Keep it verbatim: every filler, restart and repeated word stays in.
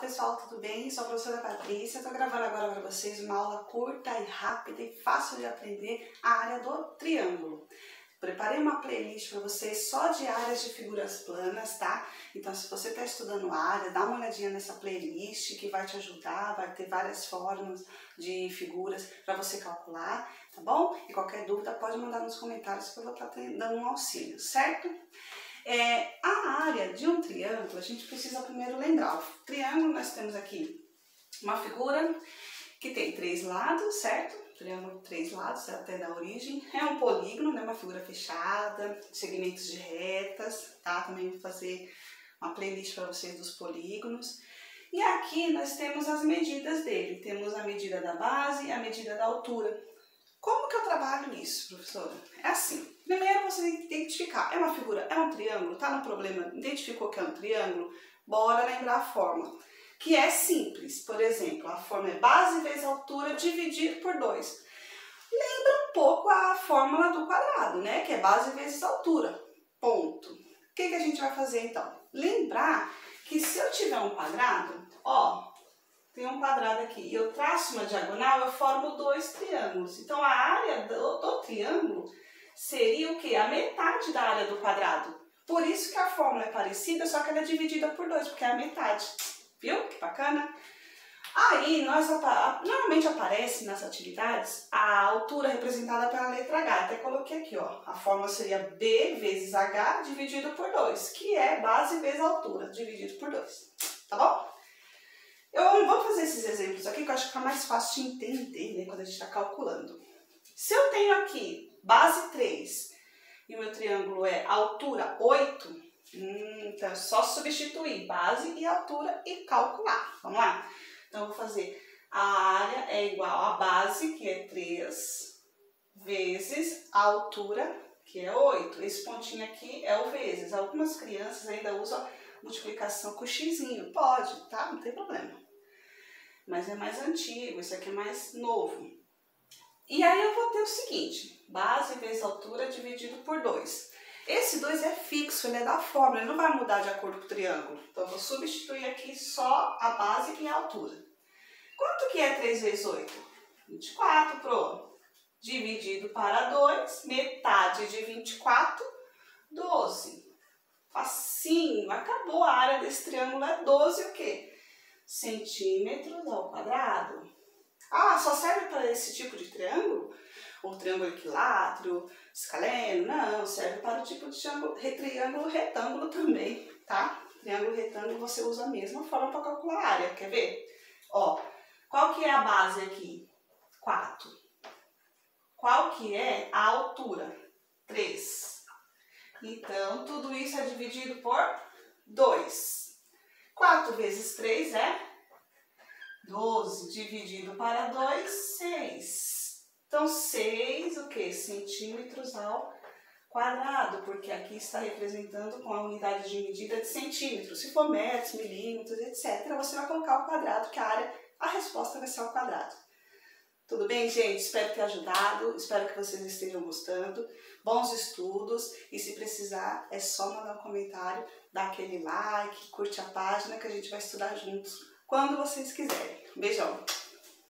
pessoal, tudo bem? Sou a professora Patrícia, estou gravando agora para vocês uma aula curta e rápida e fácil de aprender a área do triângulo. Preparei uma playlist para vocês só de áreas de figuras planas, tá? Então, se você está estudando área, dá uma olhadinha nessa playlist que vai te ajudar, vai ter várias formas de figuras para você calcular, tá bom? E qualquer dúvida pode mandar nos comentários que eu vou estar dando um auxílio, certo? É, a área de um triângulo, a gente precisa primeiro lembrar. O triângulo, nós temos aqui uma figura que tem três lados, certo? Triângulo três lados, até da origem. É um polígono, né? Uma figura fechada, segmentos de retas, tá? Também vou fazer uma playlist para vocês dos polígonos. E aqui nós temos as medidas dele. Temos a medida da base e a medida da altura. Como que eu trabalho isso, professora? É assim, primeiro você tem que identificar, é uma figura, é um triângulo, tá no problema, identificou que é um triângulo? Bora lembrar a forma, que é simples. Por exemplo, a forma é base vezes altura dividido por dois. Lembra um pouco a fórmula do quadrado, né? Que é base vezes altura, ponto. O que que a gente vai fazer então? Lembrar que se eu tiver um quadrado, ó, tem um quadrado aqui e eu traço uma diagonal, eu formo dois triângulos. Então, a área do, do triângulo seria o quê? A metade da área do quadrado. Por isso que a fórmula é parecida, só que ela é dividida por dois, porque é a metade. Viu? Que bacana? Aí, nós, normalmente aparece nas atividades a altura representada pela letra H. Até coloquei aqui, ó. A fórmula seria B vezes H dividido por dois, que é base vezes altura, dividido por dois. Tá bom? Eu vou fazer esses exemplos aqui que eu acho que fica mais fácil de entender, né, quando a gente está calculando. Se eu tenho aqui base três e o meu triângulo é altura oito, hum, então é só substituir base e altura e calcular. Vamos lá? Então eu vou fazer a área é igual a base, que é três, vezes a altura, que é oito. Esse pontinho aqui é o vezes. Algumas crianças ainda usam multiplicação com xizinho. Pode, tá? Não tem problema. Mas é mais antigo, isso aqui é mais novo. E aí eu vou ter o seguinte, base vezes altura dividido por dois. Esse dois é fixo, ele é da fórmula, ele não vai mudar de acordo com o triângulo. Então eu vou substituir aqui só a base e a altura. Quanto que é três vezes oito? vinte e quatro, pronto. Dividido para dois, metade de vinte e quatro, doze. Facinho, acabou, a área desse triângulo é doze o quê? Centímetros ao quadrado. Ah, só serve para esse tipo de triângulo? Ou triângulo equilátero, escaleno? Não, serve para o tipo de triângulo, triângulo retângulo também, tá? Triângulo retângulo você usa a mesma forma para calcular a área, quer ver? Ó, qual que é a base aqui? quatro. Qual que é a altura? três. Então, tudo isso é dividido por dois. quatro vezes três é doze. Dividido para dois, seis. Então, seis, o que? Centímetros ao quadrado, porque aqui está representando com a unidade de medida de centímetros. Se for metros, milímetros, etcétera, você vai colocar o quadrado, que a área, a resposta vai ser ao quadrado. Tudo bem, gente? Espero ter ajudado, espero que vocês estejam gostando. Bons estudos e se precisar é só mandar um comentário, dar aquele like, curte a página que a gente vai estudar juntos quando vocês quiserem. Beijão!